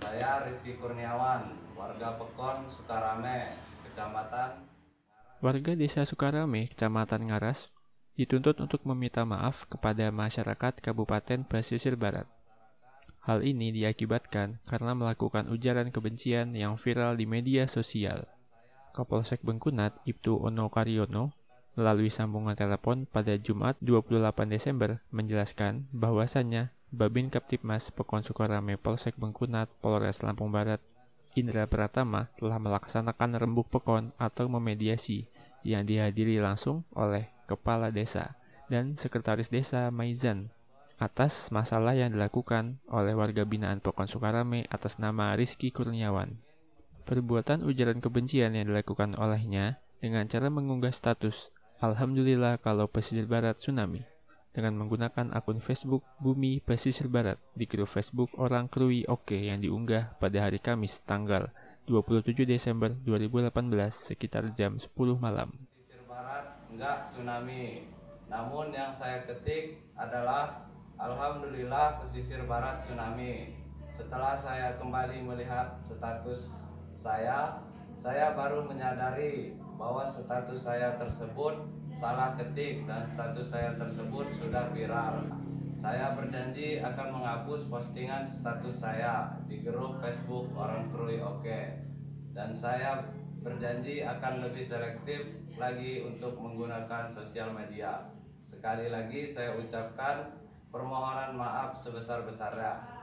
Saya Rizky Kurniawan, warga Pekon, Sukarame, Kecamatan. Warga Desa Sukarame, Kecamatan Ngaras, dituntut untuk meminta maaf kepada masyarakat Kabupaten Pesisir Barat. Hal ini diakibatkan karena melakukan ujaran kebencian yang viral di media sosial. Kapolsek Bengkunat, Ibtu Ono Karyono, melalui sambungan telepon pada Jumat 28 Desember menjelaskan bahwasannya Babin Kaptipmas Pekon Sukarame Polsek Bengkunat, Polres Lampung Barat, Indra Pratama telah melaksanakan rembuk pekon atau memediasi yang dihadiri langsung oleh Kepala Desa dan Sekretaris Desa Maizan atas masalah yang dilakukan oleh warga binaan Pekon Sukarame atas nama Rizky Kurniawan. Perbuatan ujaran kebencian yang dilakukan olehnya dengan cara mengunggah status Alhamdulillah kalau pesisir barat tsunami dengan menggunakan akun Facebook Bumi Pesisir Barat di grup Facebook Orang Krui Oke yang diunggah pada hari Kamis tanggal 27 Desember 2018 sekitar jam 10 malam. Pesisir Barat enggak tsunami. Namun yang saya ketik adalah Alhamdulillah pesisir barat tsunami. Setelah saya kembali melihat status saya baru menyadari bahwa status saya tersebut salah ketik dan status saya tersebut sudah viral. Saya berjanji akan menghapus postingan status saya di grup Facebook Orang Krui Oke. Dan saya berjanji akan lebih selektif lagi untuk menggunakan sosial media. Sekali lagi saya ucapkan permohonan maaf sebesar-besarnya.